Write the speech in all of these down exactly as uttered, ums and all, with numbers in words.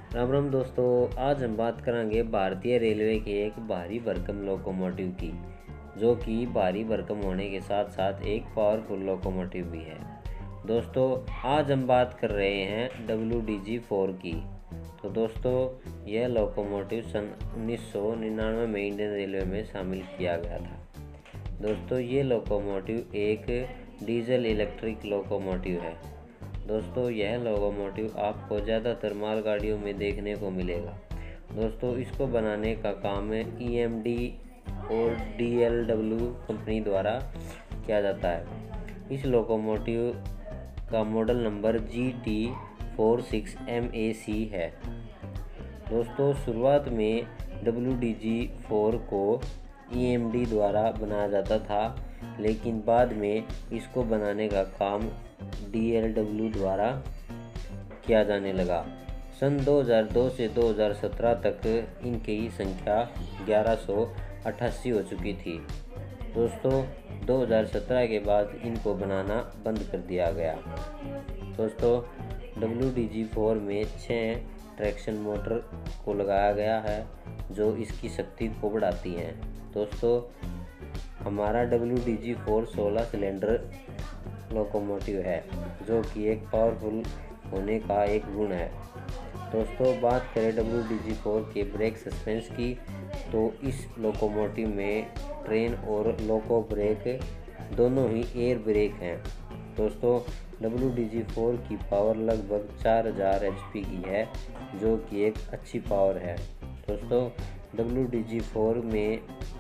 राम राम दोस्तों, आज हम बात करेंगे भारतीय रेलवे के एक भारी भरकम लोकोमोटिव की, जो कि भारी भरकम होने के साथ साथ एक पावरफुल लोकोमोटिव भी है। दोस्तों, आज हम बात कर रहे हैं डब्ल्यू डी जी फोर की। तो दोस्तों, यह लोकोमोटिव सन उन्नीस सौ निन्यानवे में इंडियन रेलवे में शामिल किया गया था। दोस्तों, ये लोकोमोटिव एक डीजल इलेक्ट्रिक लोकोमोटिव है। दोस्तों, यह लोकोमोटिव आपको ज़्यादातर मालगाड़ियों में देखने को मिलेगा। दोस्तों, इसको बनाने का काम ई एम डी और डी एल डब्ल्यू कंपनी द्वारा किया जाता है। इस लोकोमोटिव का model number G T four six M A C है। दोस्तों, शुरुआत में डब्ल्यू डी जी फोर को ई एम डी द्वारा बनाया जाता था, लेकिन बाद में इसको बनाने का काम डी एल डब्ल्यू द्वारा किया जाने लगा। सन दो हज़ार दो से दो हज़ार सत्रह तक इनकी संख्या ग्यारह सौ अट्ठासी हो चुकी थी। दोस्तों, दो हज़ार सत्रह के बाद इनको बनाना बंद कर दिया गया। दोस्तों, डब्ल्यू डी जी फोर में छः ट्रैक्शन मोटर को लगाया गया है, जो इसकी शक्ति को बढ़ाती हैं। दोस्तों, हमारा डब्ल्यू डी जी फोर सोलह सिलेंडर लोकोमोटिव है, जो कि एक पावरफुल होने का एक गुण है। दोस्तों, बात करें डब्ल्यू डी जी फोर के ब्रेक सस्पेंस की, तो इस लोकोमोटिव में ट्रेन और लोको ब्रेक दोनों ही एयर ब्रेक हैं। दोस्तों, डब्ल्यू डी जी फोर की पावर लगभग चार हज़ार एच पी की है, जो कि एक अच्छी पावर है। दोस्तों, डब्ल्यू डी जी फोर में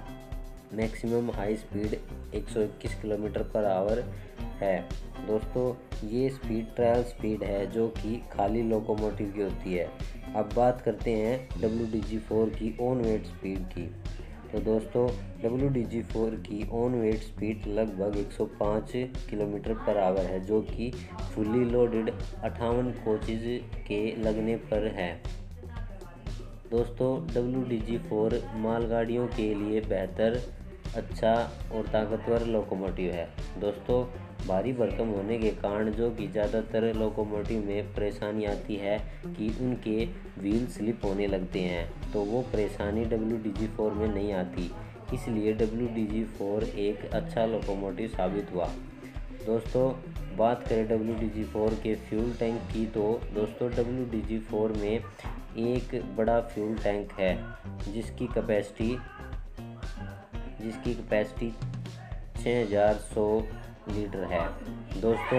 मैक्सिमम हाई स्पीड एक सौ इक्कीस किलोमीटर पर आवर है। दोस्तों, ये स्पीड ट्रायल स्पीड है, जो कि खाली लोकोमोटिव की होती है। अब बात करते हैं डब्ल्यू डी जी फोर की ऑन वेट स्पीड की। तो दोस्तों, डब्ल्यू डी जी फोर की ऑन वेट स्पीड लगभग एक सौ पाँच किलोमीटर पर आवर है, जो कि फुली लोडेड अट्ठावन कोचेज के लगने पर है। दोस्तों, डब्ल्यू डी जी फोर मालगाड़ियों के लिए बेहतर, अच्छा और ताकतवर लोकोमोटिव है। दोस्तों, भारी भरकम होने के कारण जो कि ज़्यादातर लोकोमोटिव में परेशानी आती है कि उनके व्हील स्लिप होने लगते हैं, तो वो परेशानी डब्ल्यू डी जी फोर में नहीं आती। इसलिए डब्ल्यू डी जी फोर एक अच्छा लोकोमोटिव साबित हुआ। दोस्तों, बात करें डब्ल्यू डी जी फोर के फ्यूल टैंक की, तो दोस्तों डब्ल्यू डी जी फोर में एक बड़ा फ्यूल टैंक है, जिसकी कैपेसिटी जिसकी कैपेसिटी छः हज़ार सौ लीटर है। दोस्तों,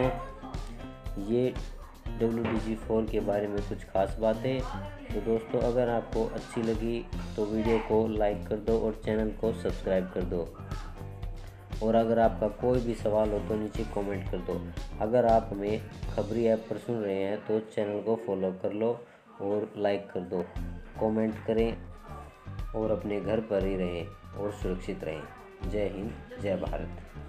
ये डब्ल्यू डी जी फोर के बारे में कुछ खास बातें। तो दोस्तों, अगर आपको अच्छी लगी तो वीडियो को लाइक कर दो और चैनल को सब्सक्राइब कर दो। और अगर आपका कोई भी सवाल हो तो नीचे कमेंट कर दो। अगर आप हमें खबरी ऐप पर सुन रहे हैं तो चैनल को फॉलो कर लो और लाइक कर दो, कमेंट करें और अपने घर पर ही रहें और सुरक्षित रहें। जय हिंद, जय भारत।